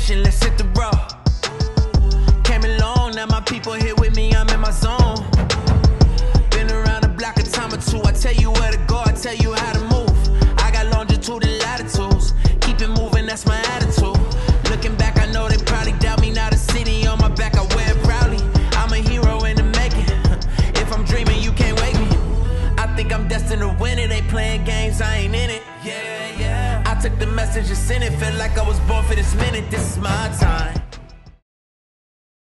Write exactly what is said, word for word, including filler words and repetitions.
motion, let's hit the road. Came along, now my people here with me, I'm in my zone. Been around the block a time or two, I tell you where to go, I tell you how to move. I got longitude and latitudes, keep it moving, that's my attitude. Looking back, I know they probably doubt me, now the city on my back, I wear it proudly. I'm a hero in the making, if I'm dreaming, you can't wake me. I think I'm destined to win it, they playing games, I ain't in it. Yeah, yeah. I took the message and sent it, felt like I was born for this minute, this is my time.